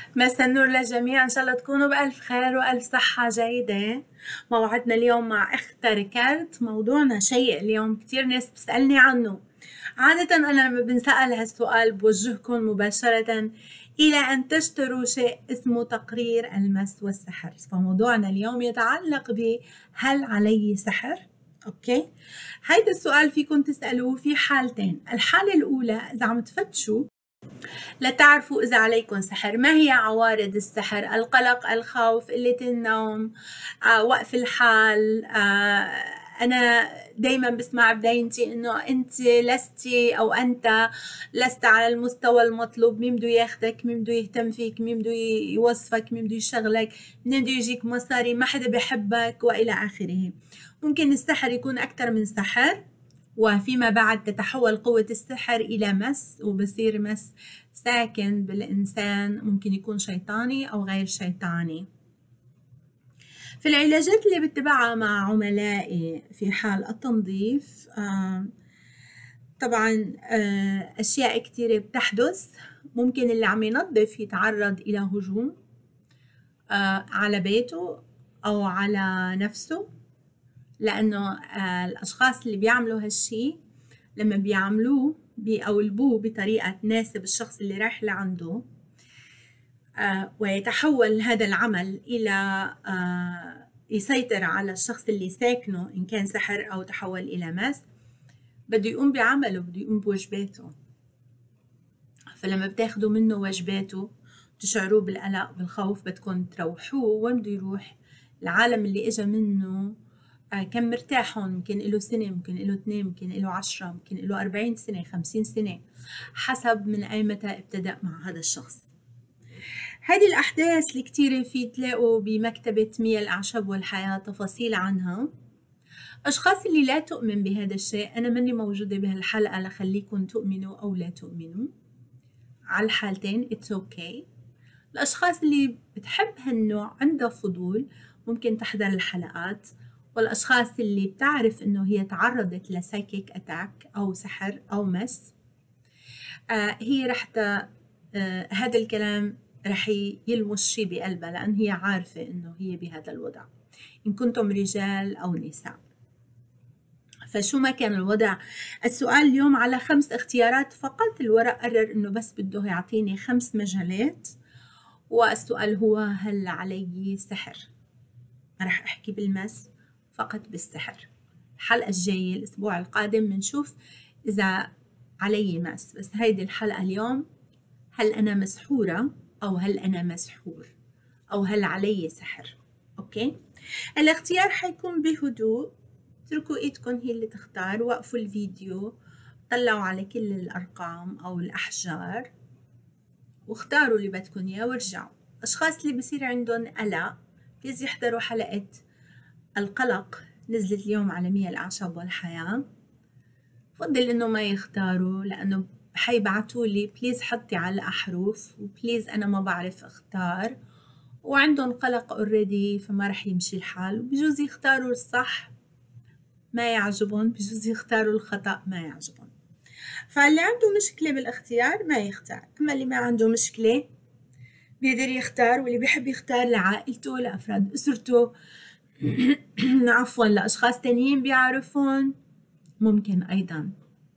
مساء النور للجميع، ان شاء الله تكونوا بألف خير وألف صحة جيدة. موعدنا اليوم مع اختها ريكارد. موضوعنا شيق اليوم، كتير ناس بتسألني عنه. عادة أنا لما بنسأل هالسؤال بوجهكم مباشرة إلى أن تشتروا شيء اسمه تقرير المس والسحر. فموضوعنا اليوم يتعلق بهل علي سحر؟ أوكي؟ هيدا السؤال فيكم تسألوه في حالتين. الحالة الأولى إذا عم تفتشوا لتعرفوا إذا عليكم سحر. ما هي عوارض السحر؟ القلق، الخوف، قلة النوم، وقف الحال. أنا دايما بسمع بدايتي إنه أنت لستي أو أنت لست على المستوى المطلوب. مين بده ياخدك؟ مين بده يهتم فيك؟ مين بده يوظفك؟ مين بده يشغلك؟ منين بده يجيك مصاري؟ ما حدا بحبك وإلى آخره. ممكن السحر يكون أكثر من سحر، وفيما بعد تتحول قوة السحر إلى مس، وبصير مس ساكن بالإنسان، ممكن يكون شيطاني أو غير شيطاني. في العلاجات اللي بتبعها مع عملائي في حال التنظيف، طبعا أشياء كتيرة بتحدث. ممكن اللي عم ينظف يتعرض إلى هجوم على بيته أو على نفسه، لأنه الأشخاص اللي بيعملوا هالشي لما بيعملوه بيقولبوه بطريقة تناسب الشخص اللي رايح لعنده، ويتحول هذا العمل إلى يسيطر على الشخص اللي ساكنه، إن كان سحر أو تحول إلى مس. بده يقوم بعمله، بده يقوم بواجباته. فلما بتاخدوا منه واجباته تشعروه بالقلق بالخوف، بدكم تروحوه. وين بده يروح؟ العالم اللي إجا منه كان مرتاح هون. ممكن له سنة، ممكن له 2، ممكن له 10، ممكن له 40 سنة، 50 سنة، حسب من أي متى ابتدأ مع هذا الشخص. هذه الأحداث الكتيرة في تلاقوا بمكتبة ميا الأعشاب والحياة تفاصيل عنها. أشخاص اللي لا تؤمن بهذا الشيء، أنا مني موجودة بهالحلقة لخليكم تؤمنوا أو لا تؤمنوا. على الحالتين it's okay. الأشخاص اللي بتحب هالنوع عندها فضول ممكن تحضر الحلقات، والأشخاص اللي بتعرف إنه هي تعرضت لسايكيك أتاك أو سحر أو مس، هي رح هذا الكلام رح يلمس شي بقلبها، لأن هي عارفة إنه هي بهذا الوضع، إن كنتم رجال أو نساء. فشو ما كان الوضع، السؤال اليوم على 5 اختيارات فقط. الورق قرر إنه بس بده يعطيني 5 مجالات، والسؤال هو هل علي سحر؟ رح أحكي بالمس فقط بالسحر. الحلقة الجاية الأسبوع القادم بنشوف إذا علي مس. بس هيدي الحلقة اليوم، هل أنا مسحورة أو هل أنا مسحور أو هل علي سحر؟ أوكي؟ الاختيار حيكون بهدوء، اتركوا إيدكم هي اللي تختار. وقفوا الفيديو، طلعوا على كل الأرقام أو الأحجار واختاروا اللي بدكم إياه وارجعوا. أشخاص اللي بصير عندهم قلق بليز يحضروا حلقة القلق، نزلت اليوم على ميا الأعشاب والحياة. بفضل إنه ما يختاروا، لأنه حيبعتوا لي بليز حطي على حروف، وبليز أنا ما بعرف أختار، وعندهم قلق اوريدي، فما رح يمشي الحال. بجوز يختاروا الصح ما يعجبهم، بجوز يختاروا الخطأ ما يعجبهم. فاللي عنده مشكلة بالاختيار ما يختار، أما اللي ما عنده مشكلة بيقدر يختار، واللي بيحب يختار لعائلته، لأفراد أسرته عفوا لأشخاص تانيين بيعرفون، ممكن أيضا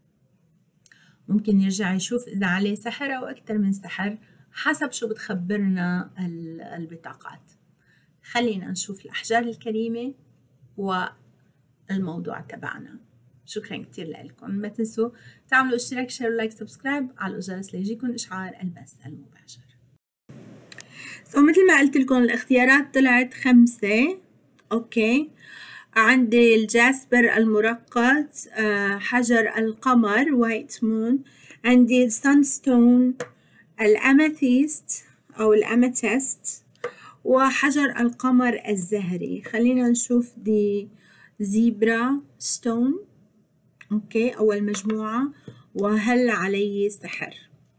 ممكن يرجع يشوف إذا عليه سحر أو أكثر من سحر، حسب شو بتخبرنا البطاقات. خلينا نشوف الأحجار الكريمة والموضوع تبعنا. شكرا كتير لكم. ما تنسوا تعملوا اشتراك، شير، لايك، سبسكرايب على الجرس ليجيكم إشعار البث المباشر. مثل ما قلت لكم الإختيارات طلعت 5. أوكي، عندي الجاسبر المرقط، حجر القمر وايت مون، عندي السانستون، الأماثيست أو الأماتيست، وحجر القمر الزهري. خلينا نشوف دي زيبرا ستون. أوكي، أول مجموعة. وهل علي سحر؟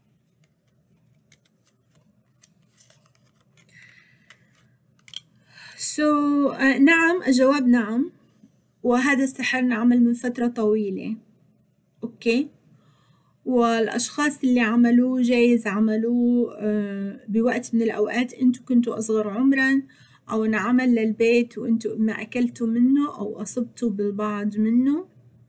نعم، الجواب نعم، وهذا السحر نعمل من فترة طويلة. أوكي، والأشخاص اللي عملوه جايز عملوه بوقت من الأوقات أنتوا كنتوا أصغر عمراً، أو انعمل للبيت وأنتوا ما أكلتوا منه أو أصبتوا بالبعض منه،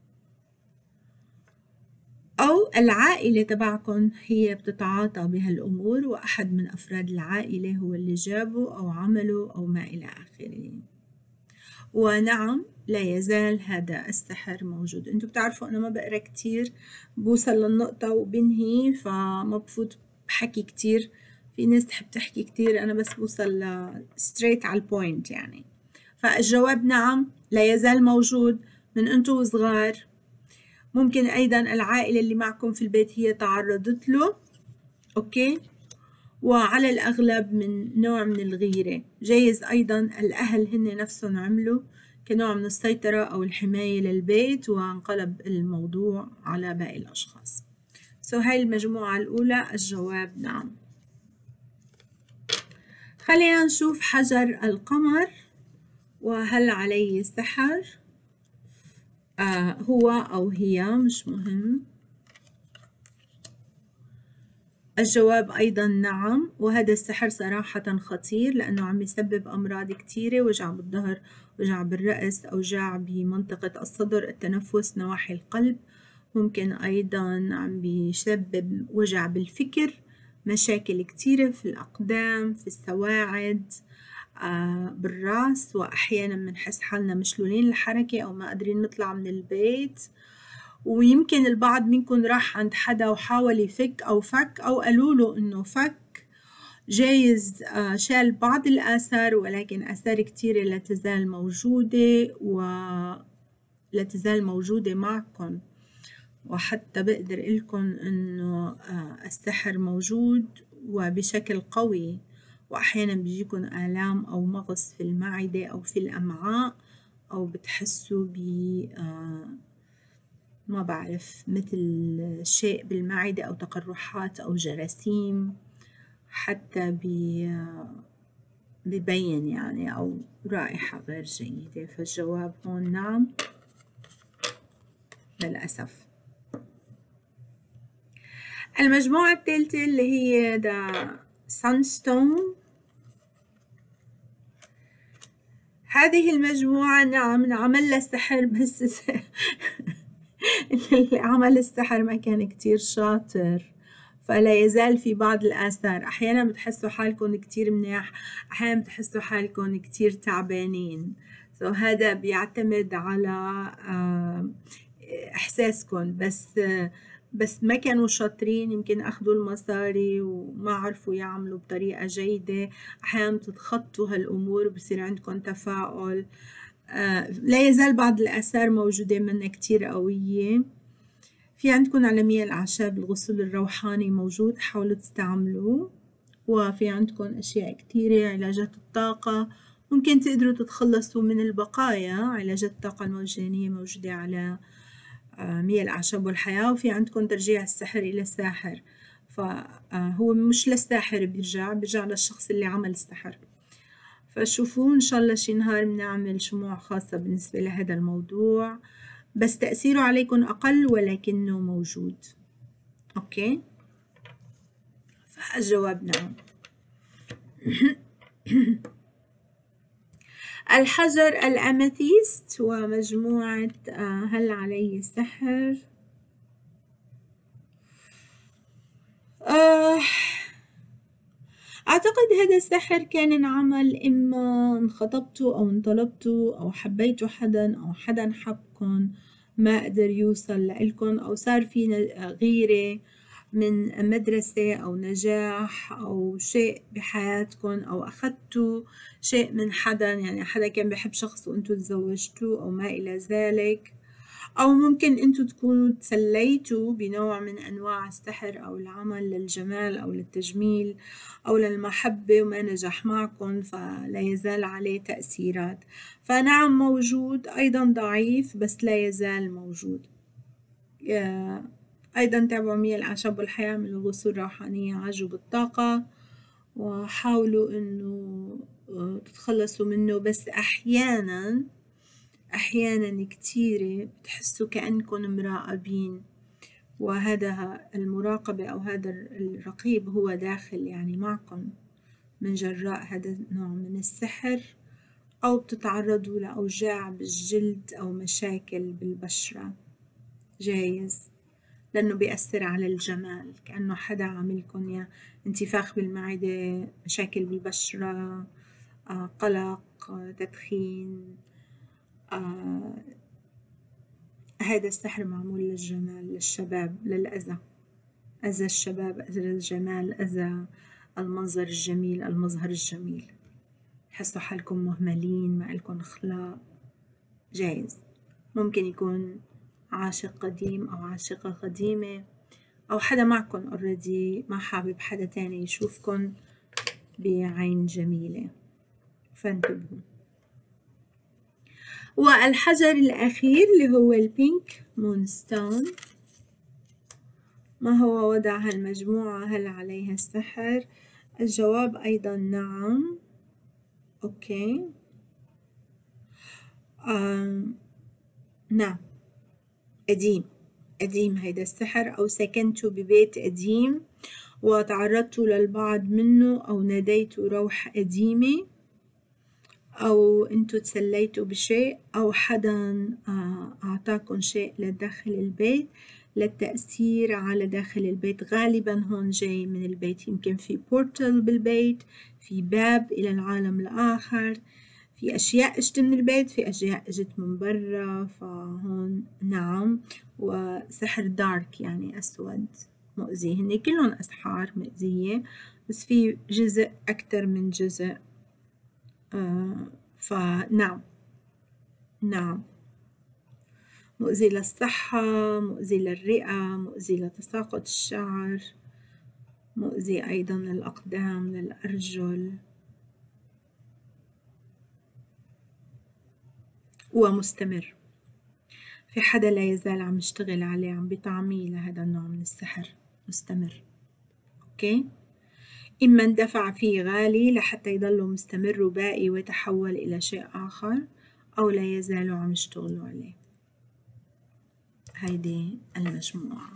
أو العائلة تبعكم هي بتتعاطى بهالأمور وأحد من أفراد العائلة هو اللي جابه أو عمله أو ما إلى آخره. ونعم لا يزال هذا السحر موجود. انتوا بتعرفوا أنا ما بقرأ كتير، بوصل للنقطة وبنهي، فما بفوت بحكي كتير. في ناس تحب تحكي كتير، أنا بس بوصل straight على البوينت يعني. فالجواب نعم لا يزال موجود من أنتوا صغار. ممكن أيضا العائلة اللي معكم في البيت هي تعرضت له، أوكي، وعلى الأغلب من نوع من الغيرة. جايز أيضا الأهل هن نفسهم عملوا كنوع من السيطرة أو الحماية للبيت، وانقلب الموضوع على باقي الأشخاص. هاي المجموعة الأولى الجواب نعم. خلينا نشوف حجر القمر وهل عليه سحر. هو أو هي مش مهم. الجواب أيضا نعم، وهذا السحر صراحة خطير لأنه عم يسبب أمراض كتيرة، وجع بالظهر، وجع بالرأس، أوجاع بمنطقة الصدر، التنفس، نواحي القلب. ممكن أيضا عم بيسبب وجع بالفكر، مشاكل كتيرة في الأقدام، في السواعد، بالرأس، وأحيانا بنحس حالنا مشلولين الحركة أو ما قادرين نطلع من البيت. ويمكن البعض منكم راح عند حدا وحاول يفك أو فك أو قالوا له إنه فك، جايز شال بعض الآثار، ولكن آثار كتيرة لا تزال موجودة ولا تزال موجودة معكم. وحتى بقدر لكم إنه السحر موجود وبشكل قوي، وأحيانا بيجيكم آلام أو مغص في المعدة أو في الأمعاء، أو بتحسوا ب ما بعرف مثل شيء بالمعدة أو تقرحات أو جراثيم، حتى ببين يعني، أو رائحة غير جيدة. فالجواب هون نعم للأسف. المجموعة الثالثة اللي هي دا سانستون. هذه المجموعة نعم عمل لها سحر، بس اللي عمل السحر ما كان كتير شاطر، فلا يزال في بعض الآثار. أحيانا بتحسوا حالكم كتير منيح، أحيانا بتحسوا حالكم كتير تعبانين. هذا بيعتمد على إحساسكم، بس ما كانوا شاطرين، يمكن أخذوا المصاري وما عرفوا يعملوا بطريقة جيدة. أحيانا بتتخطوا هالأمور وبصير عندكم تفاؤل. لا يزال بعض الآثار موجودة منها كتير قوية. في عندكم علمية الأعشاب، الغسول الروحاني موجود، حاولوا تستعملوه. وفي عندكم أشياء كتيرة، علاجات الطاقة، ممكن تقدروا تتخلصوا من البقايا. علاجات الطاقة الموجانية موجودة على مية الأعشاب والحياة. وفي عندكم ترجيع السحر إلى الساحر، فهو مش للساحر، بيرجع للشخص اللي عمل السحر. فشوفوا إن شاء الله شي نهار بنعمل شموع خاصة بالنسبة لهذا الموضوع، بس تأثيره عليكم أقل ولكنه موجود. أوكي، فالجواب نعم. الحجر الأميثيست ومجموعة هل عليه سحر. أعتقد هذا السحر كان انعمل إما انخطبتوا أو انطلبتوا أو حبيتوا حدا أو حدا حبكن ما قدر يوصل لإلكن، أو صار في غيرة من مدرسة أو نجاح أو شيء بحياتكن، أو أخذتوا شيء من حدا، يعني حدا كان بحب شخص وأنتوا تزوجتوا أو ما إلى ذلك. أو ممكن أنتوا تكونوا تسليتوا بنوع من أنواع السحر أو العمل للجمال أو للتجميل أو للمحبة وما نجح معكم، فلا يزال عليه تأثيرات. فنعم موجود، أيضا ضعيف بس لا يزال موجود. أيضا تابعوا مية الأعشاب والحياة من الغسول الروحانية، عالجوا بالطاقة وحاولوا إنه تتخلصوا منه. بس أحيانا كتيرة بتحسوا كأنكم مراقبين، وهذا المراقبة أو هذا الرقيب هو داخل يعني معكم من جراء هذا النوع من السحر، أو بتتعرضوا لأوجاع بالجلد أو مشاكل بالبشرة، جايز لأنه بيأثر على الجمال، كأنه حدا عاملكم يا انتفاخ بالمعدة، مشاكل بالبشرة، قلق، تدخين. هذا السحر معمول للجمال، للشباب، للأذى، أذى الشباب، أذى الجمال، أذى المنظر الجميل، المظهر الجميل. تحسوا حالكم مهملين، ما إلكم أخلاق. جايز ممكن يكون عاشق قديم أو عاشقة قديمة، أو حدا معكم already ما حابب حدا تاني يشوفكن بعين جميلة، فانتبهوا. والحجر الأخير اللي هو البينك مونستون، ما هو وضع هالمجموعة؟ هل عليها السحر؟ الجواب أيضا نعم. أوكي، نعم، قديم هيدا السحر، أو سكنتوا ببيت قديم وتعرضتوا للبعض منه، أو ناديتوا روح قديمة، أو أنتوا تسليتوا بشيء، أو حدا أعطاكم شيء لداخل البيت للتأثير على داخل البيت. غالبا هون جاي من البيت، يمكن في بورتال بالبيت، في باب إلى العالم الآخر، في أشياء إجت من البيت، في أشياء إجت من برا. فهون نعم، وسحر دارك يعني أسود مؤذي، هن كلهم أسحار مؤذية، بس في جزء أكتر من جزء. فنعم، نعم، مؤذي للصحة، مؤذي للرئة، مؤذي لتساقط الشعر، مؤذي أيضا للأقدام، للأرجل، ومستمر. في حدا لا يزال عم يشتغل عليه، عم بيطعميه لهذا النوع من السحر، مستمر. أوكي، إما اندفع فيه غالي لحتى يضله مستمر وباقي ويتحول إلى شيء آخر، أو لا يزالوا عم يشتغلوا عليه. هيدي المجموعة.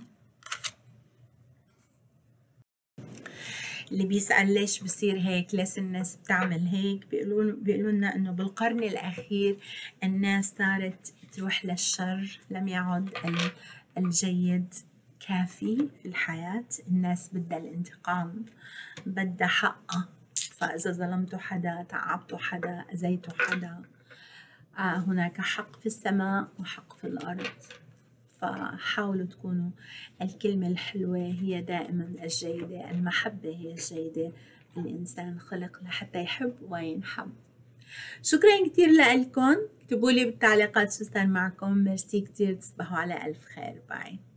اللي بيسأل ليش بصير هيك، ليش الناس بتعمل هيك، بيقولوا لنا إنه بالقرن الأخير الناس صارت تروح للشر، لم يعد الجيد كافي في الحياة. الناس بدها الانتقام، بدها حقها. فإذا ظلمتوا حدا، تعبتوا حدا، أذيتوا حدا، هناك حق في السماء وحق في الأرض. فحاولوا تكونوا الكلمة الحلوة هي دائما الجيدة، المحبة هي الجيدة. الإنسان خلق لحتى يحب وينحب. شكرا كتير لكم، اكتبوا لي بالتعليقات شو صار معكم. ميرسي كتير، تصبحوا على ألف خير. باي.